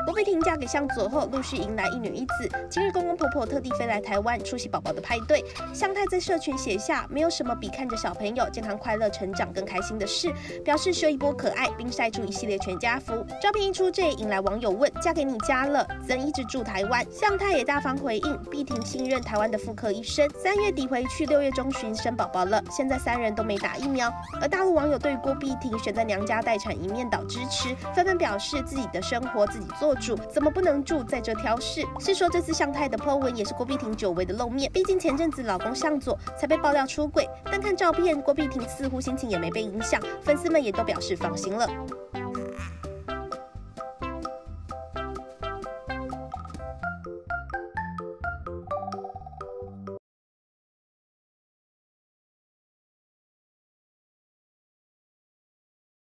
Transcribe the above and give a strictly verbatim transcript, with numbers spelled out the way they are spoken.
郭碧婷嫁给向佐后，陆续迎来一女一子。今日公公婆婆特地飞来台湾出席宝宝的派对。向太在社群写下，没有什么比看着小朋友健康快乐成长更开心的事，表示秀一波可爱，并晒出一系列全家福。照片一出，这也引来网友问：嫁给你家了，怎一直住台湾？向太也大方回应：碧婷信任台湾的妇科医生，三月底回去，六月中旬生宝宝了。现在三人都没打疫苗。而大陆网友对郭碧婷选在娘家待产一面倒支持，纷纷表示自己的生活自己做主，怎么不能住在这挑事？是说这次向太的 po 文也是郭碧婷久违的露面，毕竟前阵子老公向佐才被爆料出轨，但看照片，郭碧婷似乎心情也没被影响，粉丝们也都表示放心了。